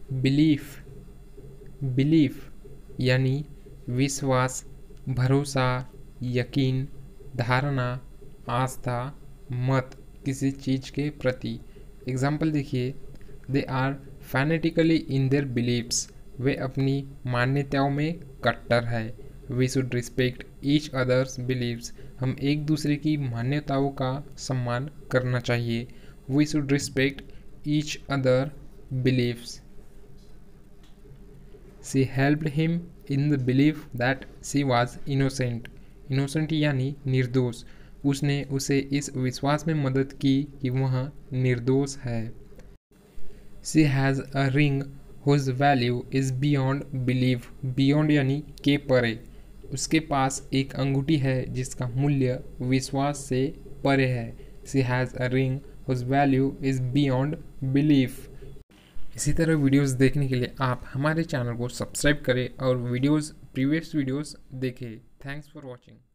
Belief, belief यानी विश्वास, भरोसा, यकीन, धारणा, आस्था, मत किसी चीज़ के प्रति। एग्जाम्पल देखिए, they are fanatically in their beliefs, वे अपनी मान्यताओं में कट्टर है। We should respect each others beliefs, हम एक दूसरे की मान्यताओं का सम्मान करना चाहिए। We should respect each other beliefs. She helped him in the belief that she was innocent, innocent यानी निर्दोष, उसने उसे इस विश्वास में मदद की कि वह निर्दोष है। She has a ring whose value is beyond believe, beyond यानी के परे, उसके पास एक अंगूठी है जिसका मूल्य विश्वास से परे है। She has a ring whose value is beyond belief. इसी तरह वीडियोस देखने के लिए आप हमारे चैनल को सब्सक्राइब करें और प्रीवियस वीडियोस देखें। Thanks for watching.